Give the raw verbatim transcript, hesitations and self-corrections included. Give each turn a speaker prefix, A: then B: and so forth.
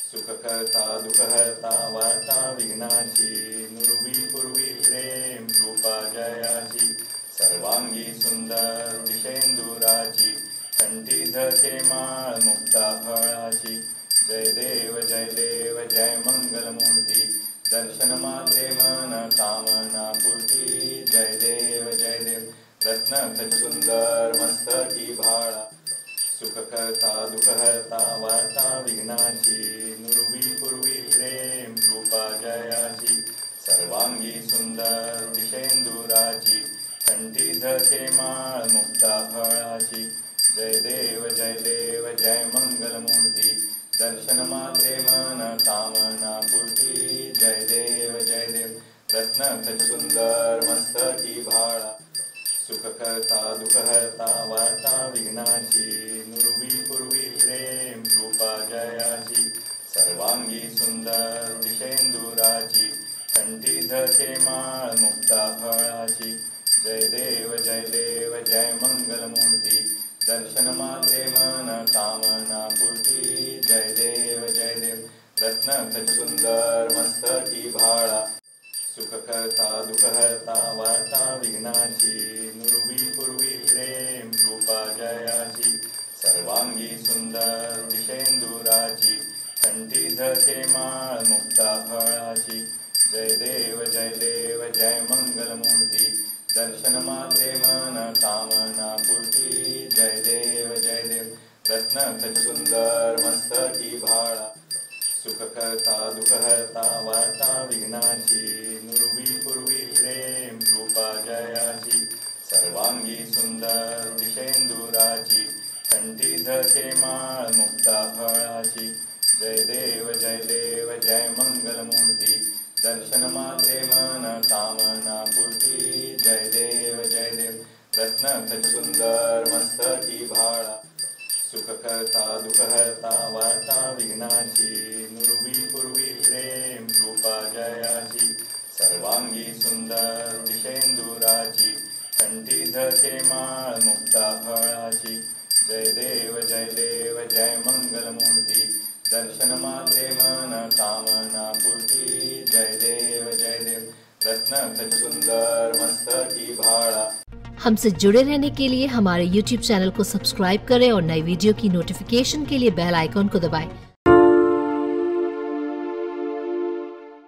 A: सुखकर्ता दुःखहर्ता वार्ता विघ्नाची, नुरवी पूर्वी प्रेम कृपा जयाची, सर्वांगी सुंदर दिशेंदुराची, कंठी झळके माळ मुक्ता फळाची. जय देव जय देव जय मंगलमूर्ती, दर्शन मात्रे मन कामना पूर्ती. जय देव जय देव रत्न खच सुंदर मस्तकी भाळा, सुखकर्ता दुःखहर्ता वार्ता विघ्नाची, नुरवी पूर्वी प्रेम कृपा जयाची, सर्वांगी सुंदर दिशेंदुराची, कंठी झळके माळ मुक्ता फळाची. जय देव जय देव जय मंगलमूर्ती, दर्शन मात्रे मन कामना पूर्ती. जय देव जय देव रत्न खच सुंदर मस्तकी भाळा, सुखकर्ता दुःखहर्ता वार्ता विघ्नाची, नुरवी पूर्वी प्रेम कृपा जयाची, सर्वांगी सुंदर दिशेंदुराची, कंठी झळके माळ मुक्ता फळाची. जय देव जय देव जय मंगलमूर्ती, दर्शन मात्रे मन कामना पूर्ती. जय देव जय देव रत्न खच सुंदर मस्तकी भाळा, सुखकर्ता दुःखहर्ता वार्ता विघ्नाची, नुरवी पूर्वी प्रेम कृपा जयाची, सर्वांगी सुंदर दिशेंदुराची, कंठी झळके माळ मुक्ता फळाची. जय देव जय देव जय मंगलमूर्ती, दर्शन मात्रे मन कामना पूर्ती. जय देव जय देव रत्न खच सुंदर मस्तकी भाळा, सुखकर्ता दुःखहर्ता वार्ता विघ्नाची, नुरवी पूर्वी प्रेम कृपा जयाची, सर्वांगी सुंदर दिशेंदुराची, कंठी झळके माळ मुक्ता फळाची. जय देव जय देव जय मंगलमूर्ती, दर्शन मात्रे मन कामना पूर्ती. जय देव जय देव रत्न खच सुंदर मस्तकी भाळा, सुखकर्ता दुःखहर्ता वार्ता विघ्नाची, नुरवी पूर्वी प्रेम कृपा जयाची, सर्वांगी सुंदर दिशेंदुराची, कंठी झळके माळ मुक्ता फळाची. जय देव जय देव जय मंगलमूर्ती, दर्शन मात्रे मन कामना पूर्ती. जय देव जय देव रत्न खच सुंदर मस्तकी भाळा.
B: हमसे जुड़े रहने के लिए हमारे यूट्यूब चैनल को सब्सक्राइब करें और नई वीडियो की नोटिफिकेशन के लिए बेल आइकॉन को दबाएं।